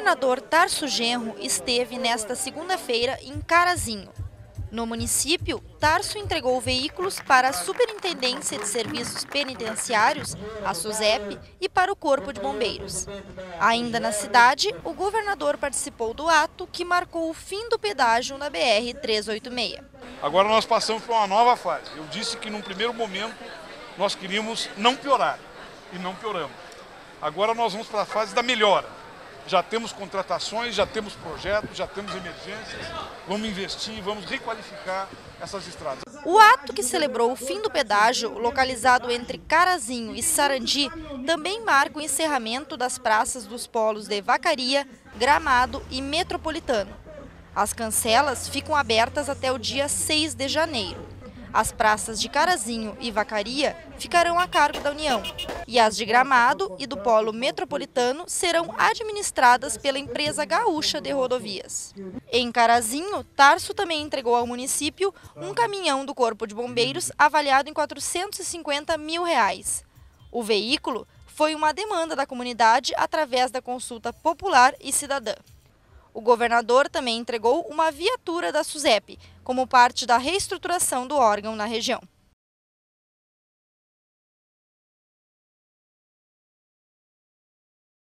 governador Tarso Genro esteve nesta segunda-feira em Carazinho. No município, Tarso entregou veículos para a Superintendência de Serviços Penitenciários, a SUSEP, e para o Corpo de Bombeiros. Ainda na cidade, o governador participou do ato que marcou o fim do pedágio na BR-386. Agora nós passamos por uma nova fase. Eu disse que num primeiro momento nós queríamos não piorar, e não pioramos. Agora nós vamos para a fase da melhora. Já temos contratações, já temos projetos, já temos emergências, vamos investir, vamos requalificar essas estradas. O ato que celebrou o fim do pedágio, localizado entre Carazinho e Sarandi, também marca o encerramento das praças dos polos de Vacaria, Gramado e Metropolitano. As cancelas ficam abertas até o dia 6 de janeiro. As praças de Carazinho e Vacaria ficarão a cargo da União, e as de Gramado e do Polo Metropolitano serão administradas pela empresa gaúcha de rodovias. Em Carazinho, Tarso também entregou ao município um caminhão do Corpo de Bombeiros avaliado em R$450 mil. O veículo foi uma demanda da comunidade através da consulta popular e cidadã. O governador também entregou uma viatura da SUSEP, como parte da reestruturação do órgão na região.